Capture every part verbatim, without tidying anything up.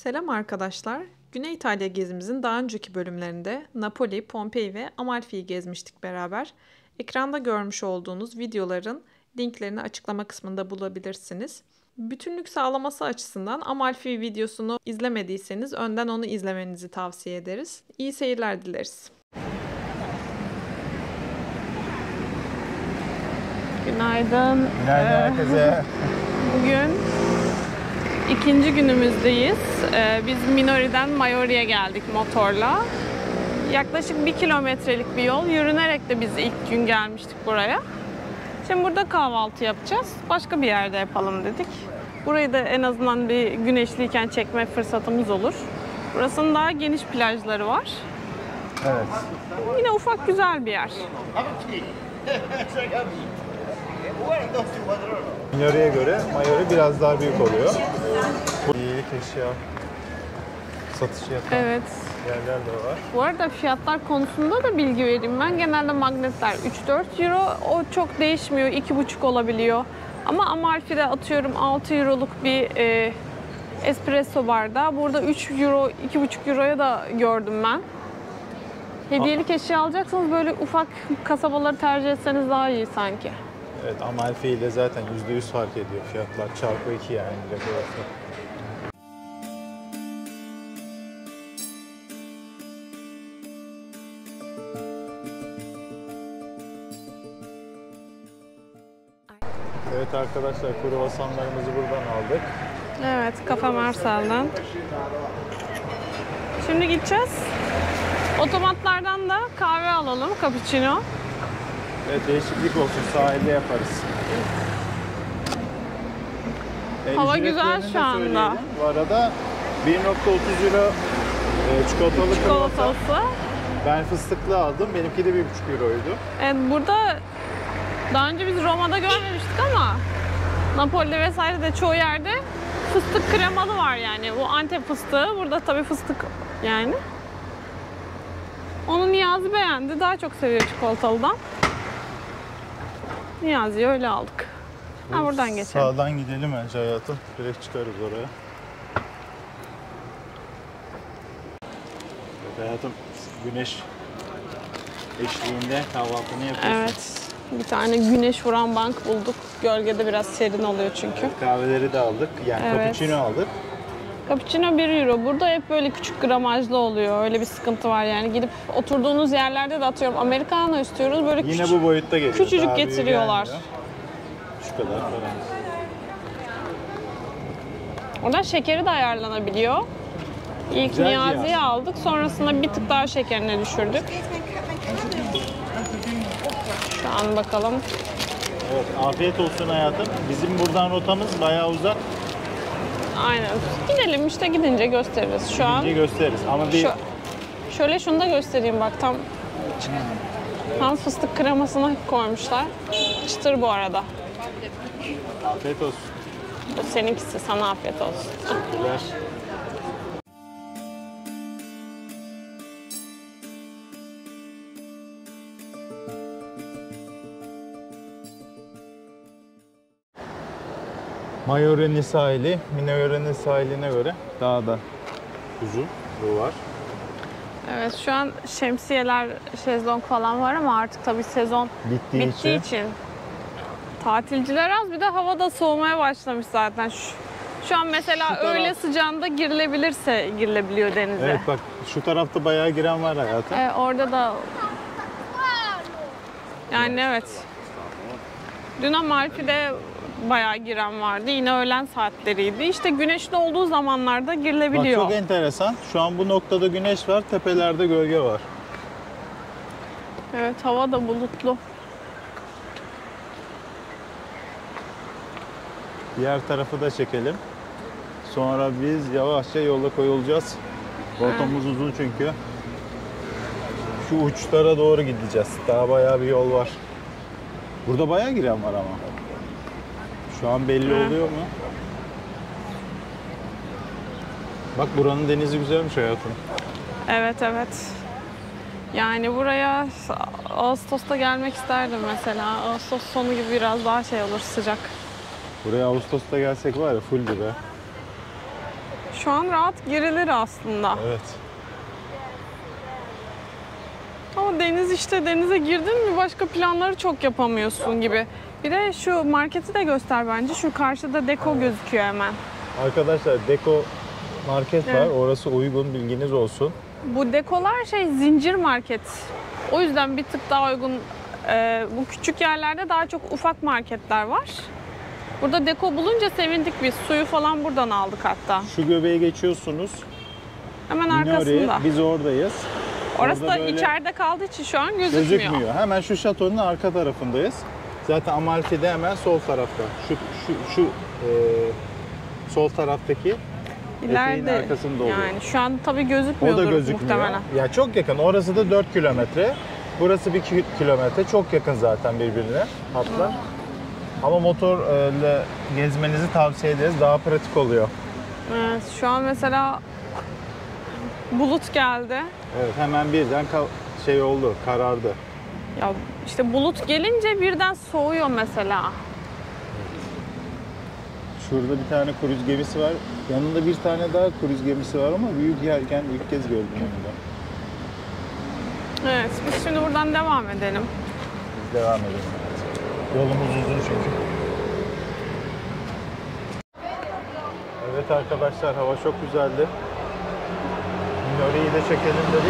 Selam arkadaşlar. Güney İtalya gezimizin daha önceki bölümlerinde Napoli, Pompei ve Amalfi'yi gezmiştik beraber. Ekranda görmüş olduğunuz videoların linklerini açıklama kısmında bulabilirsiniz. Bütünlük sağlaması açısından Amalfi videosunu izlemediyseniz önden onu izlemenizi tavsiye ederiz. İyi seyirler dileriz. Günaydın. Günaydın herkese. Bugün ikinci günümüzdeyiz. Ee, biz Minori'den Maiori'ye geldik motorla. Yaklaşık bir kilometrelik bir yol. Yürünerek de biz ilk gün gelmiştik buraya. Şimdi burada kahvaltı yapacağız. Başka bir yerde yapalım dedik. Burayı da en azından bir güneşliyken çekme fırsatımız olur. Burasının daha geniş plajları var. Evet. Yine ufak güzel bir yer. Minori'ye göre Maiori biraz daha büyük oluyor. İyilik eşya satışı yapan Evet. yerler de var. Bu arada fiyatlar konusunda da bilgi vereyim ben. Genelde magnetler üç dört euro. O çok değişmiyor. iki buçuk olabiliyor. Ama Amalfi'de atıyorum altı euroluk bir e, espresso bardağı. Burada üç euro, iki buçuk euroya da gördüm ben. Hediyelik eşya alacaksanız böyle ufak kasabaları tercih etseniz daha iyi sanki. Evet, Amalfi ile zaten yüzde yüz fark ediyor fiyatlar. Çarpı iki yani direkt orası. Evet arkadaşlar, kruvasanlarımızı buradan aldık. Evet, Kafe Marcel'den. Şimdi gideceğiz. Otomatlardan da kahve alalım, cappuccino. Evet, değişiklik olsun, sahilde yaparız. E, Hava ücretlerini güzel de şu anda. söyleyelim. Bu arada bir nokta otuz euro e, çikolatalı kruvasan. Çikolatası. Ben fıstıklı aldım. Benimki de bir buçuk euroydu. Evet, burada daha önce biz Roma'da görmemiştik ama Napoli'de vesaire de çoğu yerde fıstık kremalı var yani. Bu Antep fıstığı. Burada tabii fıstık yani. Onu Niyazi beğendi. Daha çok seviyor çikolatalıdan. Niyazi'yi öyle aldık. Ha, buradan geçelim. Sağdan gidelim önce hayatım. Direkt çıkarız oraya. Evet hayatım, güneş eşliğinde kahvaltını yapıyorsun. Evet. Bir tane güneş vuran bank bulduk. Gölgede biraz serin oluyor çünkü. Evet, kahveleri de aldık. Yani Evet. cappuccino aldık. Cappuccino bir euro. Burada hep böyle küçük gramajlı oluyor. Öyle bir sıkıntı var yani. Gidip oturduğunuz yerlerde de atıyorum Americano istiyoruz. Böyle Yine küçük, bu boyutta geliyor. küçücük Daha büyüğü getiriyorlar. gelmiyor. Şu kadar falan. Oradan şekeri de ayarlanabiliyor. İlk Güzel Niyazi'yi cihaz. aldık. Sonrasında bir tık daha şekerine düşürdük. Şu an bakalım. Evet, afiyet olsun hayatım. Bizim buradan rotamız bayağı uzak. Aynen. Gidelim işte, gidince gösteririz. Şu an Gidince gösteririz. Ama bir Şu, şöyle şunu da göstereyim bak, tam tam fıstık kremasını koymuşlar. Çıtır bu arada. afiyet olsun. Bu seninkisi, sana afiyet olsun. Teşekkürler. Maiori'nin sahili, Minori'nin sahiline göre daha da uzun. Bu var. Evet, şu an şemsiyeler, şezlong falan var ama artık tabii sezon Bittiği, bittiği için. için tatilciler az, bir de hava da soğumaya başlamış zaten. Şu, şu an mesela Şu taraf- öğle sıcağında girilebilirse girilebiliyor denize. Evet bak, şu tarafta bayağı giren var hayatım. Ee, orada da yani evet. Dün Amalfi'de bayağı giren vardı. Yine öğlen saatleriydi. İşte güneşli olduğu zamanlarda Bak girilebiliyor. çok enteresan. Şu an bu noktada güneş var, tepelerde gölge var. Evet, hava da bulutlu. Diğer tarafı da çekelim. Sonra biz yavaşça yola koyulacağız. Rotamız uzun çünkü. Şu uçlara doğru gideceğiz. Daha bayağı bir yol var. Burada bayağı giren var ama. Şu an belli Hı. oluyor mu? Bak buranın denizi güzelmiş hayatım. Evet, evet. Yani buraya Ağustos'ta gelmek isterdim mesela. Ağustos sonu gibi biraz daha şey olur, sıcak. Buraya Ağustos'ta gelsek var ya full be. Şu an rahat girilir aslında. Evet. Ama deniz işte denize girdin mi başka planları çok yapamıyorsun gibi. Bir de şu marketi de göster bence. Şu karşıda Deko evet. gözüküyor hemen. Arkadaşlar Deko market evet. var. Orası uygun, bilginiz olsun. Bu Dekolar şey zincir market. O yüzden bir tık daha uygun. Ee, bu küçük yerlerde daha çok ufak marketler var. Burada Deko bulunca sevindik biz. Suyu falan buradan aldık hatta. Şu göbeğe geçiyorsunuz. Hemen arkasında. Biz oradayız. Orası Orada da içeride kaldığı için şu an gözükmüyor. Gözükmüyor. Hemen şu şatonun arka tarafındayız. Zaten Amalfi de hemen sol tarafta. Şu şu şu e, sol taraftaki İleride arkasında oluyor. Yani şu an tabii gözükmüyordur o da gözükmüyor. Muhtemelen. Ya çok yakın. Orası da dört kilometre. Burası bir kilometre. Çok yakın zaten birbirine hatlar. Ama motorla gezmenizi tavsiye ederiz. Daha pratik oluyor. Evet, şu an mesela bulut geldi. Evet, hemen birden şey oldu, karardı. Ya işte bulut gelince birden soğuyor mesela. Şurada bir tane kruz gemisi var. Yanında bir tane daha kruz gemisi var ama büyük yerken ilk kez gördüm onu da. Evet, biz şimdi buradan devam edelim. Biz devam edelim. Yolumuz uzun çünkü. Evet arkadaşlar, hava çok güzeldi. Minori'yi de çekelim dedik.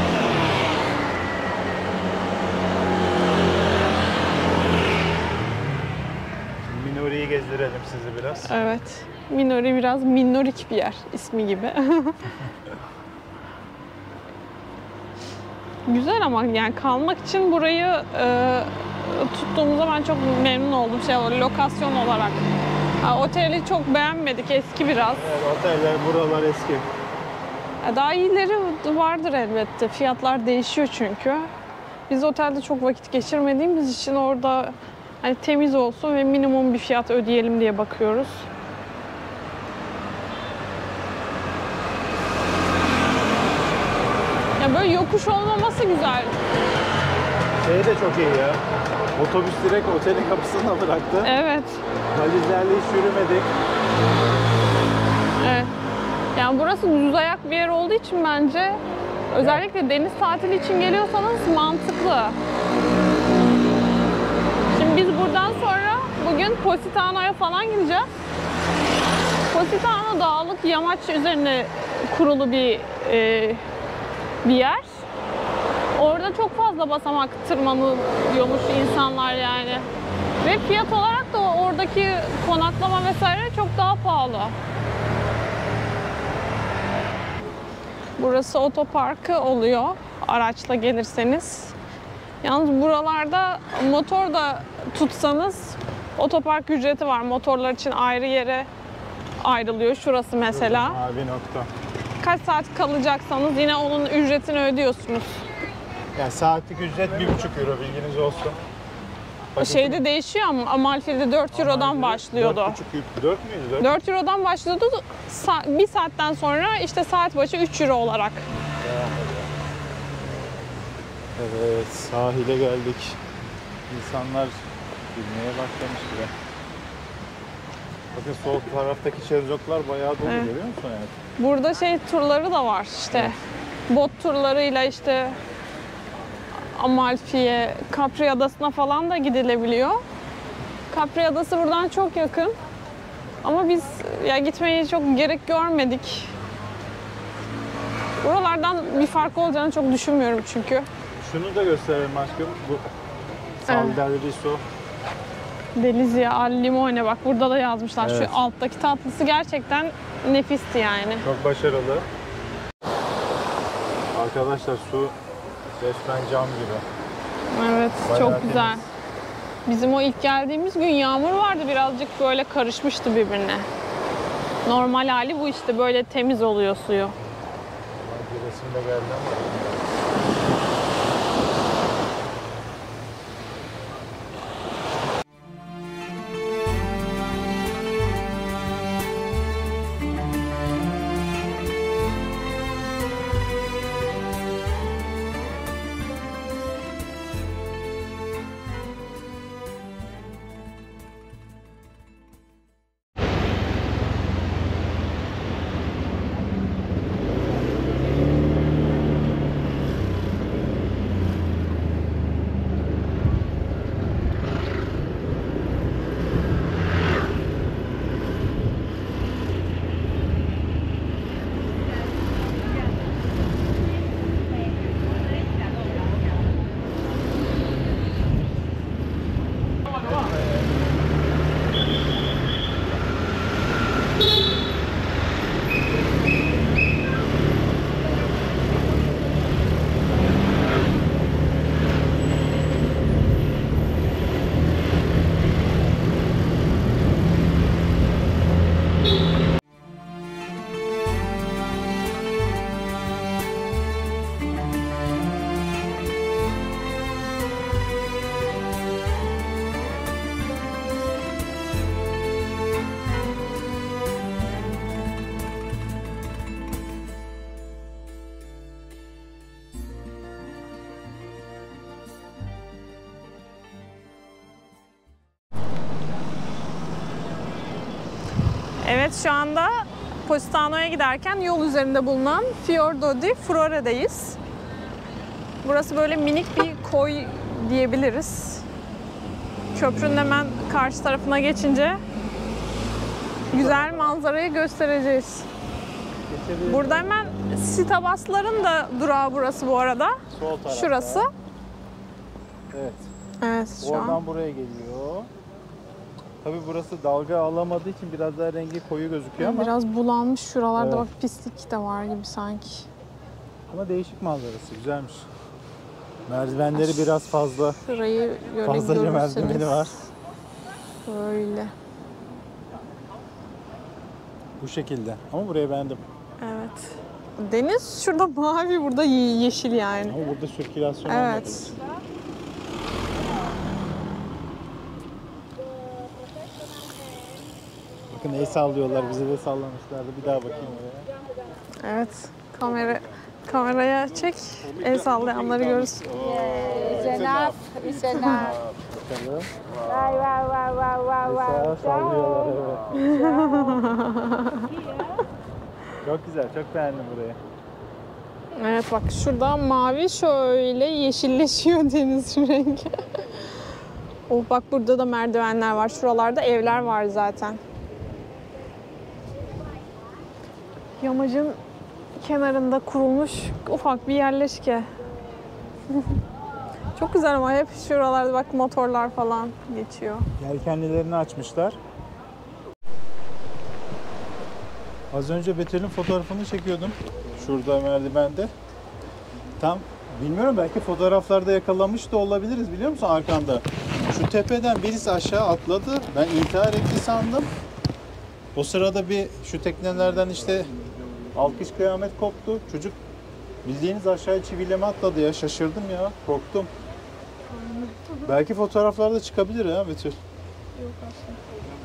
Minori'yi gezdirelim sizi biraz. Evet. Minori biraz minorik bir yer ismi gibi. Güzel ama yani kalmak için burayı e, tuttuğumuzda ben çok memnun oldum şey olarak, lokasyon olarak. Ha, oteli çok beğenmedik, eski biraz. Evet, oteller buralar eski. Daha iyileri vardır elbette. Fiyatlar değişiyor çünkü. Biz otelde çok vakit geçirmediğimiz için orada hani temiz olsun ve minimum bir fiyat ödeyelim diye bakıyoruz. Ya böyle yokuş olmaması güzel. Şey de çok iyi ya. Otobüs direkt otelin kapısına bıraktı. Evet. Valizlerle hiç yürümedik. Evet. Yani burası düz ayak bir yer olduğu için bence özellikle deniz tatili için geliyorsanız mantıklı. Şimdi biz buradan sonra bugün Positano'ya falan gideceğiz. Positano dağlık yamaç üzerine kurulu bir e, bir yer. Orada çok fazla basamak tırmanıyormuş insanlar yani. Ve fiyat olarak da oradaki konaklama vesaire çok daha pahalı. Burası otoparkı oluyor araçla gelirseniz. Yalnız buralarda motor da tutsanız otopark ücreti var. Motorlar için ayrı yere ayrılıyor. Şurası mesela. Mavi nokta. Kaç saat kalacaksanız yine onun ücretini ödüyorsunuz. Yani saatlik ücret bir buçuk euro, bilginiz olsun. Paketim. Şeyde değişiyor ama Amalfi'de dört eurodan başlıyordu. dört buçuk, dört müydü? dört dört eurodan başlıyordu. Bir saatten sonra işte saat başı üç euro olarak. Evet, sahile geldik. İnsanlar bilmeye başlamış bile. Bakın sol taraftaki şezlonglar bayağı dolu, evet. Görüyor musun? Evet. Burada şey turları da var işte. Evet. Bot turlarıyla işte Amalfi'ye, Capri Adası'na falan da gidilebiliyor. Capri Adası buradan çok yakın. Ama biz ya gitmeyi çok gerek görmedik. Buralardan bir fark olacağını çok düşünmüyorum çünkü. Şunu da gösterelim aşkım. Bu Sal del Riso. Delizia al limone, bak burada da yazmışlar. Evet. Şu alttaki tatlısı gerçekten nefisti yani. Çok başarılı. Arkadaşlar su resmen cam gibi. Evet, bayağı çok temiz. güzel. Bizim o ilk geldiğimiz gün yağmur vardı, birazcık böyle karışmıştı birbirine. Normal hali bu işte, böyle temiz oluyor suyu. Bir resimde geldi ama. Evet, şu anda Positano'ya giderken yol üzerinde bulunan Fiordo di Frore'deyiz. Burası böyle minik bir koy diyebiliriz. Köprünün hemen karşı tarafına geçince güzel manzarayı göstereceğiz. Burada hemen Sitabasların da durağı burası bu arada. Sol tarafta. Şurası. Evet. Evet, şu Oradan an. buraya geliyor. Tabii burası dalga alamadığı için biraz daha rengi koyu gözüküyor ama Biraz bulanmış şuralarda, Evet. bak pislik de var gibi sanki. ama değişik manzarası, güzelmiş. Merdivenleri biraz fazla. Şurayı böyle Fazlaca görürseniz. merdiveni var. Böyle. Bu şekilde. Ama burayı beğendim. Evet. Deniz şurada mavi, burada ye- yeşil yani. Ama burada sirkülasyon Evet. olmadı. Bakın el sallıyorlar, bize de sallamışlardı. Bir daha bakayım oraya. Evet. Kamera kameraya çek. El sallayanları görürüz. It's enough. It's enough. Bakalım. Wow, wow, wow, wow, wow, Mesela wow. sallıyorlar, evet. Çok güzel, çok beğendim burayı. Evet, bak şurada mavi şöyle yeşilleşiyor deniz rengi. Oh, bak burada da merdivenler var. Şuralarda evler var zaten. Yamacın kenarında kurulmuş ufak bir yerleşke. Çok güzel ama hep şuralarda bak motorlar falan geçiyor. Yelkenlilerini açmışlar. Az önce Betül'ün fotoğrafını çekiyordum. Şurada merdivende. Tam bilmiyorum, belki fotoğraflarda yakalamış da olabiliriz, biliyor musun arkanda? Şu tepeden birisi aşağı atladı. Ben intihar etti sandım. O sırada bir şu teknelerden işte alkış kıyamet koptu. Çocuk bildiğiniz aşağıya çivileme atladı ya. Şaşırdım ya. Korktum. Belki fotoğraflarda çıkabilir ha Betül. Yok aslında.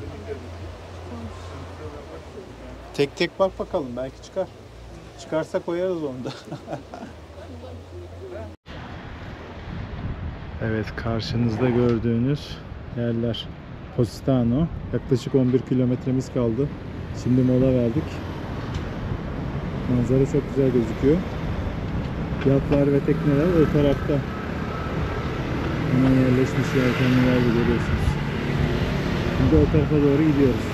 Tek tek bak bakalım, belki çıkar. Çıkarsa koyarız onu da. Evet, karşınızda gördüğünüz yerler Positano. Yaklaşık on bir kilometremiz kaldı. Şimdi mola verdik. Manzara çok güzel gözüküyor. Yatlar ve tekneler o tarafta. Hemen yerleşmiş yelkenliler de görüyorsunuz. Şimdi o tarafa doğru gidiyoruz.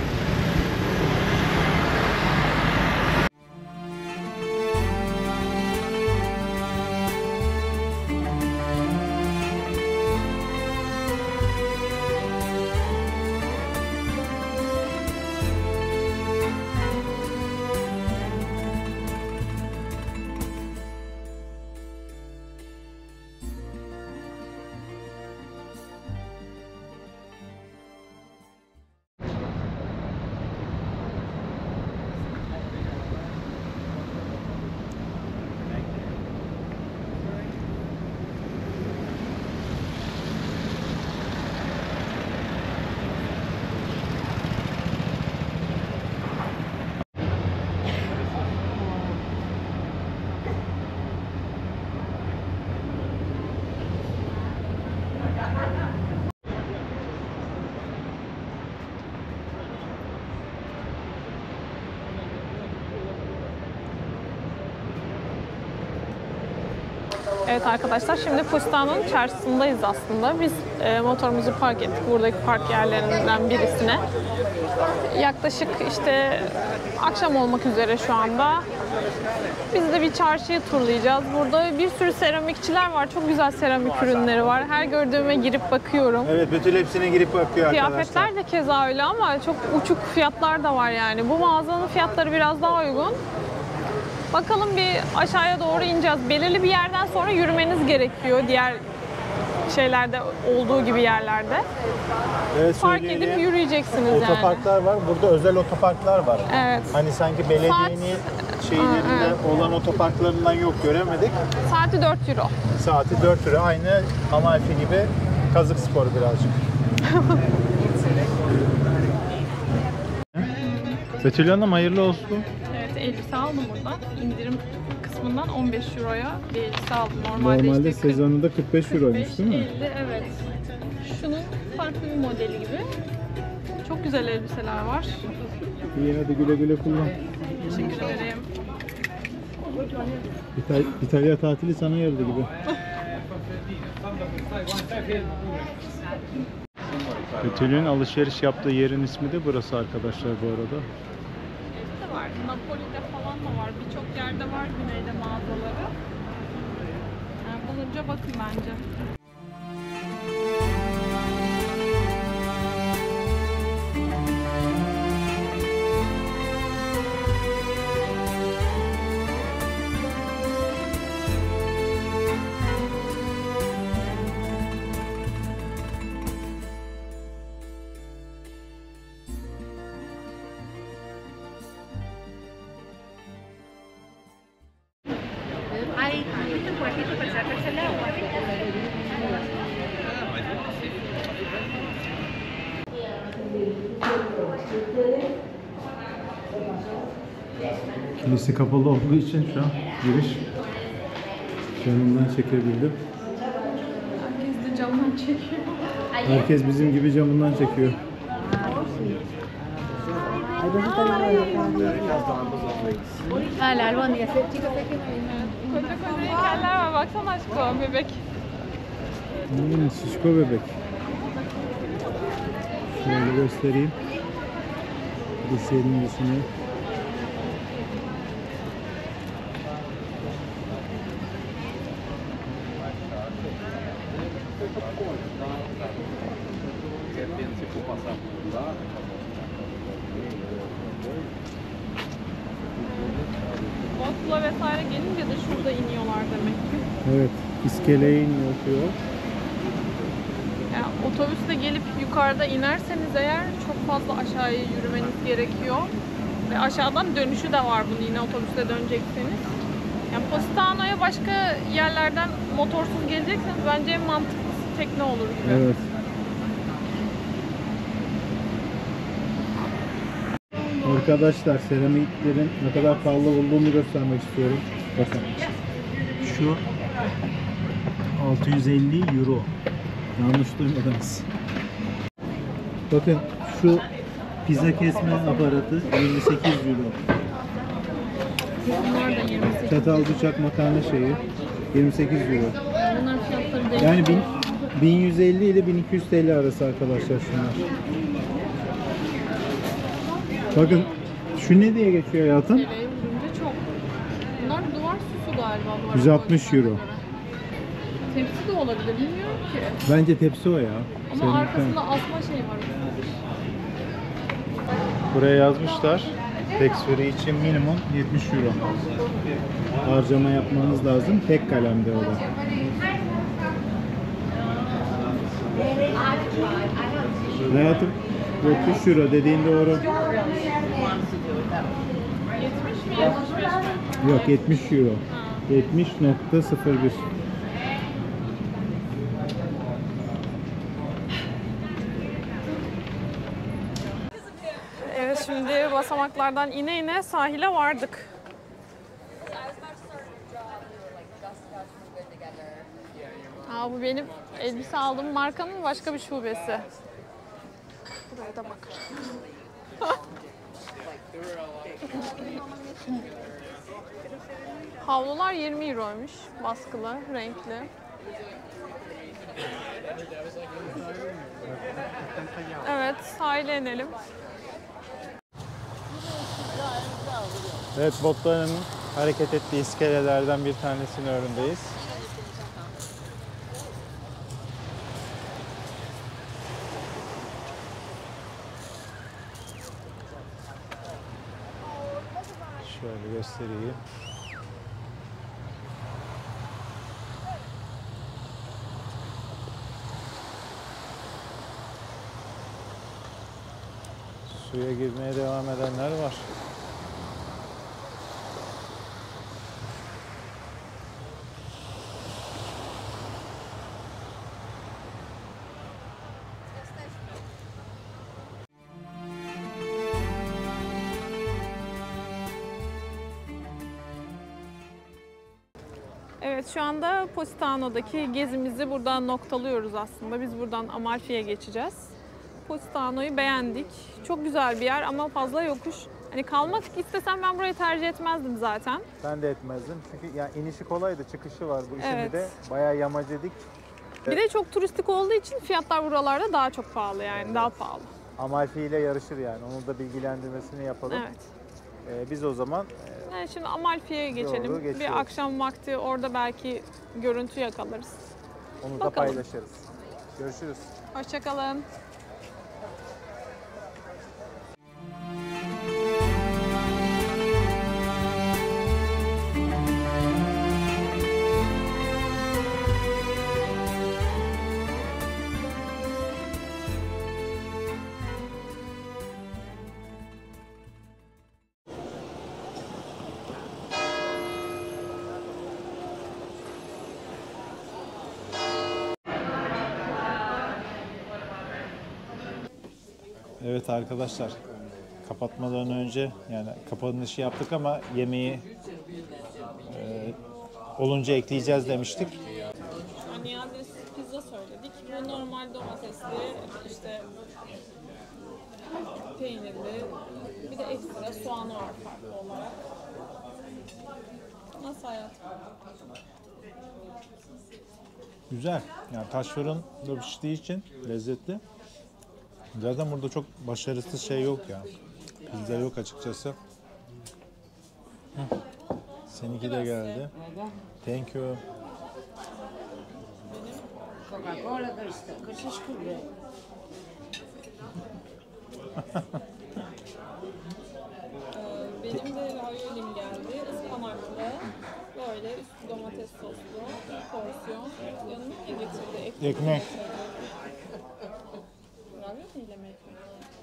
Evet arkadaşlar, şimdi Positano'nun çarşısındayız aslında. Biz e, motorumuzu park ettik buradaki park yerlerinden birisine. Yaklaşık işte akşam olmak üzere şu anda. Biz de bir çarşıyı turlayacağız. Burada bir sürü seramikçiler var. Çok güzel seramik ürünleri var. Her gördüğüme girip bakıyorum. Evet, Betül hepsine girip bakıyor arkadaşlar. Kıyafetler de keza öyle ama çok uçuk fiyatlar da var yani. Bu mağazanın fiyatları biraz daha uygun. Bakalım, bir aşağıya doğru ineceğiz. Belirli bir yerden sonra yürümeniz gerekiyor. Diğer şeylerde olduğu gibi yerlerde. Evet, Park edip yürüyeceksiniz yani. Otoparklar var. Burada özel otoparklar var. Evet. Hani sanki belediyenin şeylerinde evet. olan otoparklarından yok, göremedik. Saati dört euro. Saati dört euro. Aynı Amalfi gibi kazık sporu birazcık. Betül Hanım, hayırlı olsun. Evet, elbise aldım buradan. İndirim kısmından on beş euroya bir elbise aldım. Normalde, Normalde işte sezonunda kırk beş euroymuş değil mi? elli, evet. Şunun farklı bir modeli gibi. Çok güzel elbiseler var. İyi hadi güle güle kullan. Teşekkür ederim. İtal İtalya tatili sana yaradı gibi. Betül'ün alışveriş yaptığı yerin ismi de burası arkadaşlar bu arada. Hepsi var. Napoli'de falan da var. Birçok yerde var güneyde mağazaları. Yani bulunca bakın bence. Kilise kapalı olduğu için şu an giriş camından çekebildim. Herkes de camdan çekiyor. Herkes bizim gibi camından çekiyor. Hala albóndigas, chicos, Koca koca heykeller var. Baksana aşkım, bebek. Hmm, şişko bebek. Şöyle göstereyim. Lisenin ismini. Bosla vesaire gelince de şurada iniyorlar demek ki. Evet, iskeleye iniyor. Yani otobüsle gelip yukarıda inerseniz eğer çok fazla aşağıya yürümeniz gerekiyor. Ve aşağıdan dönüşü de var bunun yine otobüsle dönecekseniz. Yani Positano'ya başka yerlerden motorsuz gelecekseniz bence en mantıklısı tekne olur gibi. Evet. Arkadaşlar seramiklerin ne kadar pahalı olduğunu göstermek istiyorum. Bakın. Şu altı yüz elli euro. Yanlış duymadınız. Bakın şu pizza kesme aparatı yirmi sekiz euro. Bunlar da yirmi sekiz. Çatal bıçak makarna şeyi yirmi sekiz euro. Bunlar fiyatları değil. Yani bin yüz elli ile bin iki yüz T L arası arkadaşlar şunlar. Bakın şu ne diye geçiyor hayatım? T L'ye vurunca çok. Bunlar duvar süsü galiba. Duvar yüz altmış euro. göre. Tepsi de olabilir, bilmiyorum ki. Bence tepsi o ya. Ama Senin arkasında asma şey var. Buraya yazmışlar. Tax free için minimum yetmiş euro. Harcama yapmanız lazım. Tek kalemde o da. Hayatım yetmiş euro dediğin doğru. yetmiş mi yetmiş beş mi? Yok yetmiş euro. yetmiş nokta sıfır bir. Evet, şimdi basamaklardan ine ine sahile vardık. Aa, bu benim elbise aldığım markanın başka bir şubesi. Buraya da bakalım. Havlular yirmi euroymuş. Baskılı, renkli. Evet, sahile inelim. Evet, botların hareket ettiği iskelelerden bir tanesinin önündeyiz. Şöyle göstereyim. Suya girmeye devam edenler var. Evet, şu anda Positano'daki gezimizi buradan noktalıyoruz aslında. Biz buradan Amalfi'ye geçeceğiz. Positano'yu beğendik. Çok güzel bir yer ama fazla yokuş. Hani kalmak istesem ben burayı tercih etmezdim zaten. Ben de etmezdim çünkü yani inişi kolaydı, çıkışı var. Bu işin Evet. bir de bayağı yamacı dik. Bir de çok turistik olduğu için fiyatlar buralarda daha çok pahalı yani daha pahalı. Amalfi ile yarışır yani. Onu da bilgilendirmesini yapalım. Evet. Ee, biz o zaman e, Yani şimdi Amalfi'ye geçelim. geçiyoruz. Bir akşam vakti orada belki görüntü yakalarız. onu Bakalım. da paylaşırız. Görüşürüz. Hoşçakalın. Evet arkadaşlar, kapatmadan önce yani kapanışı yaptık ama yemeği e, olunca ekleyeceğiz demiştik. Yani adres pizza söyledik. Bu normal domatesli, işte peynirli, bir de ekstra soğanı var farklı olarak. Nasıl hayatım? Güzel. Yani taş fırın piştiği için lezzetli. Zaten burada çok başarısız şey yok ya. Pizza yok açıkçası. Hı. Seninki de geldi. Thank you. Coca-Cola da işte. Kaçış kurdu. Benim de raviolim geldi. Ispanaklı. Böyle üstü domates soslu. Bir porsiyon. Yanına ne getirdi? Ekmek. Ekmek. Ravioliyle mi ekmek?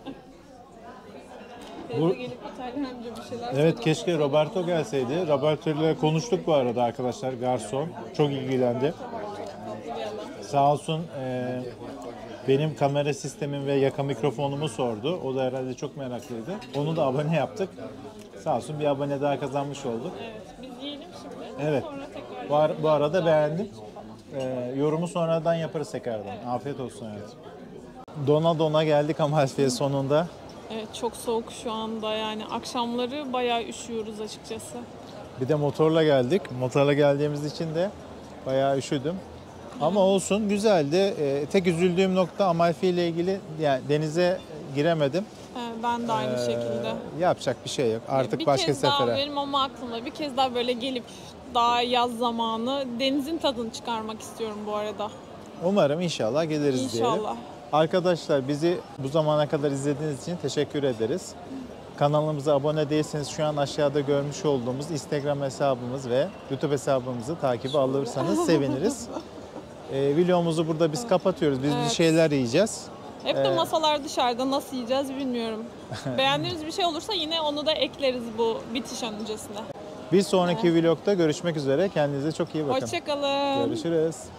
Bu- Teyze gelip İtalyanca bir şeyler Evet söylüyor. keşke Roberto gelseydi. Roberto ile konuştuk bu arada arkadaşlar. Garson. Çok ilgilendi. Tatlı bir adam. Sağ olsun e, benim kamera sistemim ve yaka mikrofonumu sordu. O da herhalde çok meraklıydı. Onu da abone yaptık. Sağ olsun bir abone daha kazanmış olduk. Evet, biz yiyelim şimdi. Evet. Sonra tekrar Bu, ar- bu arada beğendim. E, yorumu sonradan yaparız tekrardan. Afiyet olsun evet. Dona dona geldik Amalfi'ye sonunda. Evet, çok soğuk şu anda yani. Akşamları bayağı üşüyoruz açıkçası. Bir de motorla geldik. Motorla geldiğimiz için de bayağı üşüdüm. Ama olsun güzeldi. Ee, tek üzüldüğüm nokta Amalfi ile ilgili yani denize giremedim. Ee, ben de aynı Ee, şekilde. Yapacak bir şey yok. Artık Bir başka kez daha sefere. benim ama aklımda bir kez daha böyle gelip daha yaz zamanı denizin tadını çıkarmak istiyorum bu arada. Umarım inşallah geliriz diyelim. İnşallah. Arkadaşlar bizi bu zamana kadar izlediğiniz için teşekkür ederiz. Kanalımıza abone değilseniz şu an aşağıda görmüş olduğumuz Instagram hesabımız ve YouTube hesabımızı takibe alırsanız seviniriz. Ee, videomuzu burada biz kapatıyoruz. Biz bir Evet. şeyler yiyeceğiz. Hep de Ee, masalar dışarıda, nasıl yiyeceğiz bilmiyorum. Beğendiğiniz bir şey olursa yine onu da ekleriz bu bitiş öncesinde. Bir sonraki vlogda görüşmek üzere. Kendinize çok iyi bakın. Hoşçakalın. Görüşürüz.